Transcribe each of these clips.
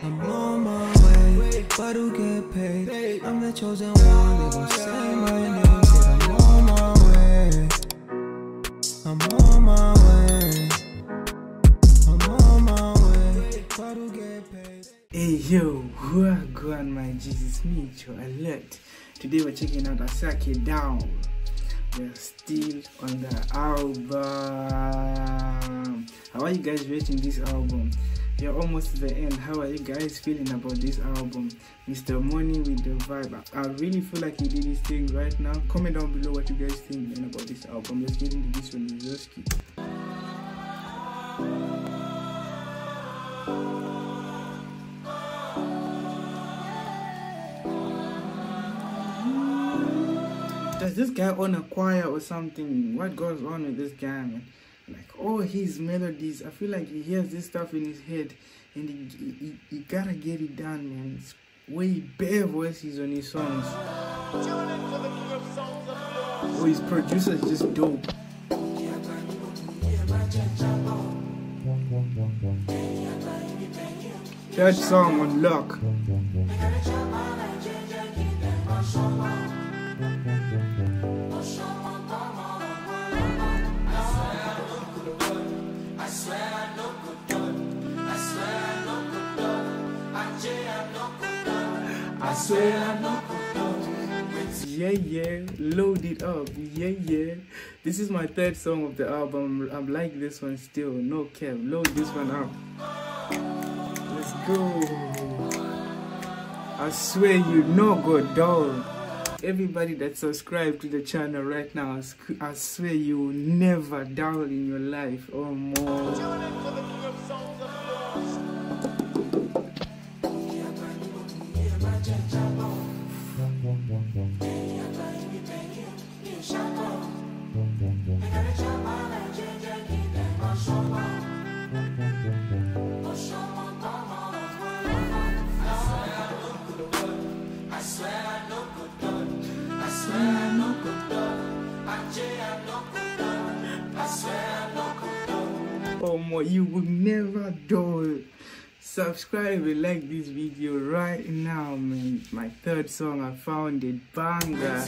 I'm on my way, but who get paid? I'm the chosen one, they gon' say my name. Said I'm on my way, I'm on my way, I'm on my way, but who get paid? Hey yo, who are going my Jesus me to alert. Today we're checking out Asake Down. We're still on the album. How are you guys rating this album? You're almost to the end. How are you guys feeling about this album? Mr. Money with the vibe. I really feel like he did his thing right now. Comment down below what you guys think about this album. Let's get into this one. Let's keep. Does this guy own a choir or something? What goes on with this guy, man? Like all his melodies, I feel like he hears this stuff in his head and he gotta get it done, man. It's way bare voices on his songs. Oh, his producer is just dope. Third song on lock. Yeah, load it up. Yeah. This is my third song of the album. I'm like this one still. No cap. Load this one up. Let's go. I swear you no good dog. Everybody that subscribed to the channel right now, I swear you will never down in your life or more. Oh more, you will never do. Subscribe and like this video right now, man. My third song, I found it banger.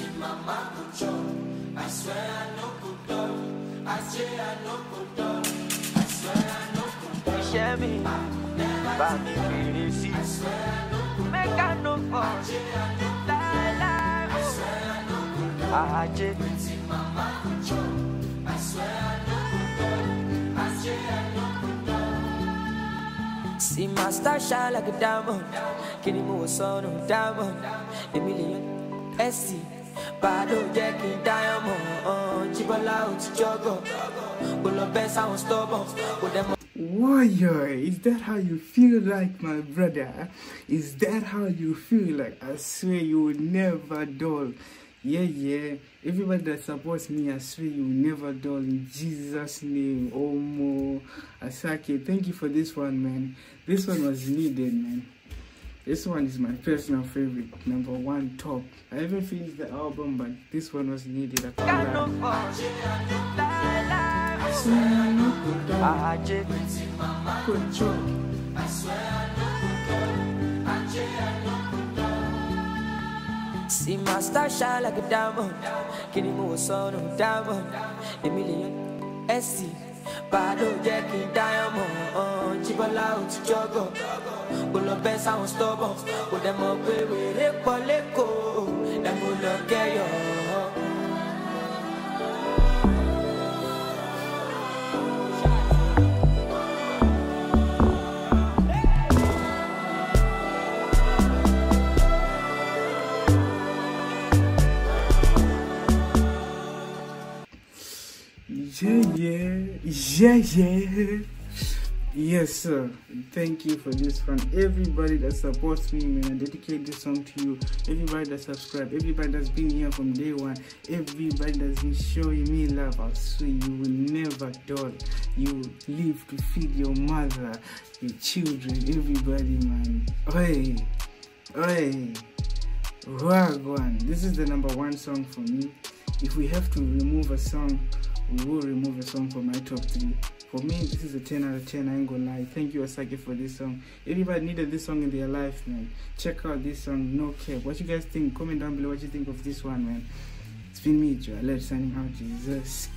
See my star shine like a diamond. Can you move a son of diamond? A million SC. Bado Jackie diamond. Chibola uti jogo. Bulo best I won't stop. Warrior, is that how you feel like, my brother? Is that how you feel like? I swear you will never dull. Yeah. Everybody that supports me, I swear you will never dull in Jesus' name. Omo, Asake, thank you for this one, man. This one was needed, man. This one is my personal favorite, #1 top. I haven't finished the album, but this one was needed. I can't lie. See my star shine like a diamond. Can you move a son of diamond? A million SC. Bado Jackie diamond. Chibola uti jogo. Bulo best I won't stop. Put them up with Repoleko. Them will look at you. Yeah. Yes, sir. Thank you for this one. Everybody that supports me, man, I dedicate this song to you. Everybody that subscribed, everybody that's been here from day one, everybody that's been showing me love. I swear you will never dull. You live to feed your mother, your children, everybody, man. Oi. Wagwan. This is the #1 song for me. If we have to remove a song, we will remove a song from my top 3. For me, this is a 10 out of 10, I ain't gonna lie. Thank you, Asake, for this song. Anybody needed this song in their life, man, check out this song, No Cap. What you guys think? Comment down below what you think of this one, man. It's been me, Joe. Let's signing out, Jesus.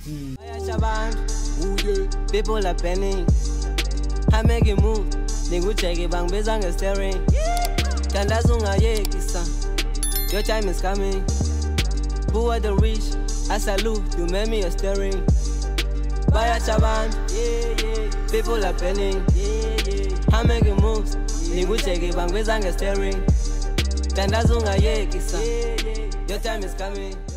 People are penning. I make a move. Ningu check it, bang, bezang is staring. Tandazunga ye kisa. Your time is coming. Who are the rich? I salute, you made me a staring. Baya chaban, people are penning. I'm making moves. Ningu check it, bang, bezang is staring. Tandazunga ye kisa. Your time is coming.